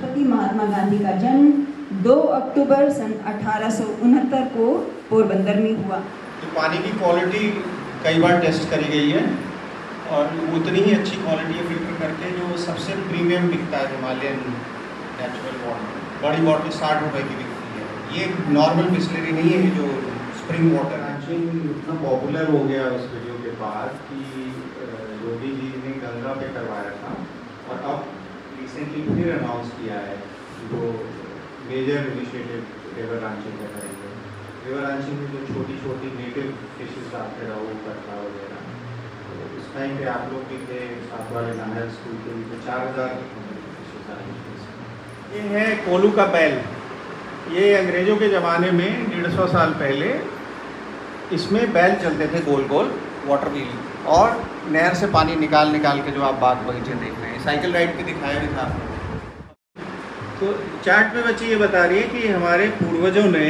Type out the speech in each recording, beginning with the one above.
राष्ट्रपति महात्मा गांधी का जन्म 2 अक्टूबर सन 1869 को पोरबंदर में हुआ। तो पानी की क्वालिटी कई बार टेस्ट करी गई है और उतनी ही अच्छी क्वालिटी है फिल्टर करके जो सबसे प्रीमियम बिकता है हिमालयन नेचुरल वाटर। बड़ी बॉटल 60 रुपये की बिकती है। ये नॉर्मल बिस्लरी नहीं है जो स्प्रिंग वाटर है। इतना पॉपुलर हो गया उस वीडियो के बाद कि योगी जी ने गंगा पे करवाया था और अब रिसेंटली फिर अनाउंस किया है जो मेजर इनिशिएटिव रिवर रांची का करेंगे। रिवर रांची में जो छोटी छोटी नेटिव फिशेज आते रहो कटरा वगैरह, तो उस टाइम पे आप लोग भी थे साथ वाले नाहर स्कूल के भी, तो 4000 फिशेज आए। ये है कोलू का बैल। ये अंग्रेज़ों के ज़माने में 150 साल पहले इसमें बैल चलते थे गोल गोल वाटर व्हील, और नहर से पानी निकाल निकाल के जो आप बाग बगीचे देख रहे हैं, साइकिल राइड पे दिखाया भी था। तो चार्ट पे बच्चे ये बता रही है कि हमारे पूर्वजों ने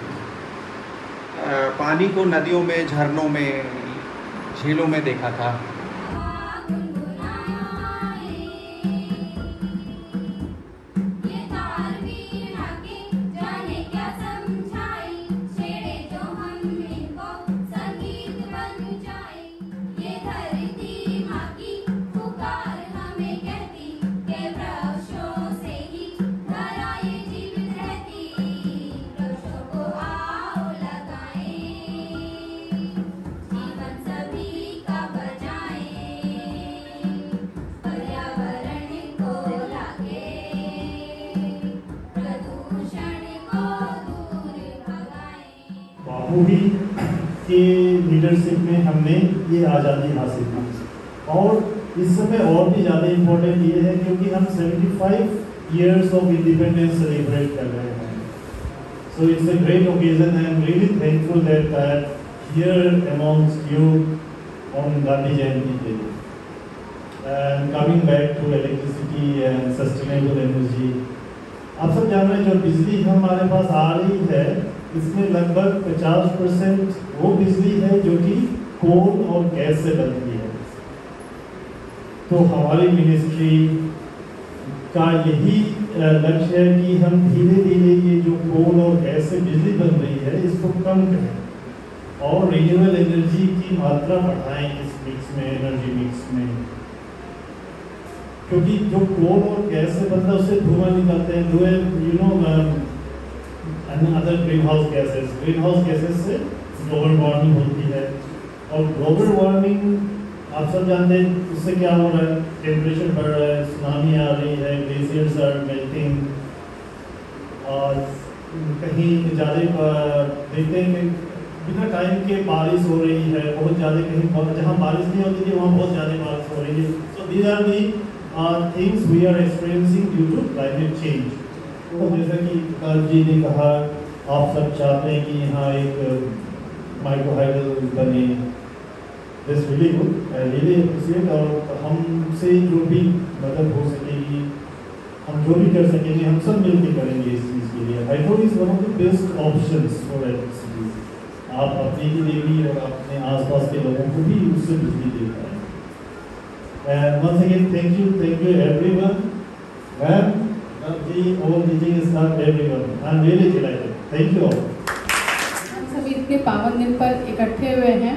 पानी को नदियों में, झरनों में, झीलों में देखा था। बापू के लीडरशिप में हमने ये आज़ादी हासिल की, और इस समय और भी ज़्यादा इम्पोर्टेंट ये है क्योंकि हम 75 years ऑफ इंडिपेंडेंस सेलिब्रेट कर रहे हैं। So it's a great occasion. I am really thankful that here amongst you on Gandhi Jayanti day. And coming back to electricity and sustainable energy, आप सब जान रहे हैं जो बिजली हमारे पास आ रही है इसमें लगभग 50% वो बिजली है जो कि कोल और गैस से बनती है। तो हमारी मिनिस्ट्री का यही लक्ष्य है कि हम धीरे धीरे ये जो कोल और गैस से बिजली बन रही है इसको कम करें और रिन्यूएबल एनर्जी की मात्रा बढ़ाएं इस मिक्स में, एनर्जी मिक्स में। क्योंकि जो कोल और गैस से बनता है उससे धुआं निकलते हैं, धुएं अदर ग्रीन हाउस गैसेस से ग्लोबल वार्मिंग होती है। और ग्लोबल वार्मिंग आप सब जानते हैं उससे क्या हो रहा है, टेम्परेचर बढ़ रहा है, सुनामी आ रही है, ग्लेशियर्स आर मेल्टिंग, और कहीं ज़्यादा देखते हैं कि बिना टाइम के बारिश हो रही है बहुत ज़्यादा, कहीं जहाँ बारिश नहीं होती थी वहाँ बहुत ज़्यादा बारिश हो रही है। So these are the things we are experiencing due to climate change. तो जैसा कि काल जी ने कहा, आप सब चाहते हैं कि यहाँ एक माइक्रो हाइडल बने, this really good, I really appreciate. और हमसे जो भी मदद हो सकेगी, हम जो भी कर सकेंगे, हम सब मिलकर करेंगे इस चीज़ के लिए। Hydro is one of the best options for electricity. आप अपने ही देंगी और अपने आसपास के लोगों को भी उससे बिजली दे पाएंगे। And once again thank you everyone. Ma'am ji, all teaching staff, everyone, I am really delighted. Thank you all. हम सभी इतने पावन दिन पर इकट्ठे हुए हैं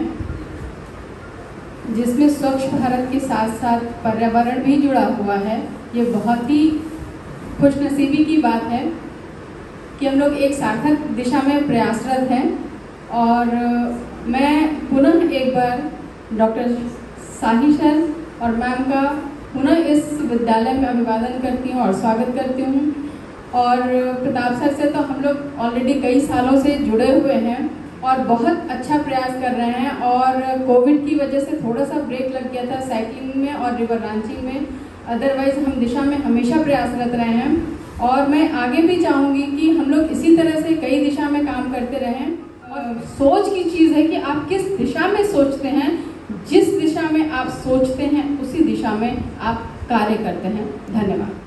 जिसमें स्वच्छ भारत के साथ साथ पर्यावरण भी जुड़ा हुआ है। ये बहुत ही खुशनसीबी की बात है कि हम लोग एक सार्थक दिशा में प्रयासरत हैं। और मैं पुनः एक बार डॉक्टर शाही सर और मैम का पुनः इस विद्यालय में अभिवादन करती हूँ और स्वागत करती हूँ। और प्रताप सर से तो हम लोग ऑलरेडी कई सालों से जुड़े हुए हैं और बहुत अच्छा प्रयास कर रहे हैं। और कोविड की वजह से थोड़ा सा ब्रेक लग गया था साइकिलिंग में और रिवर रांचिंग में, अदरवाइज हम दिशा में हमेशा प्रयासरत रहे हैं। और मैं आगे भी चाहूँगी कि हम लोग इसी तरह से कई दिशा में काम करते रहें। और सोच की चीज़ है कि आप किस दिशा में सोचते हैं, जिस दिशा में आप सोचते हैं उसी दिशा में आप कार्य करते हैं। धन्यवाद।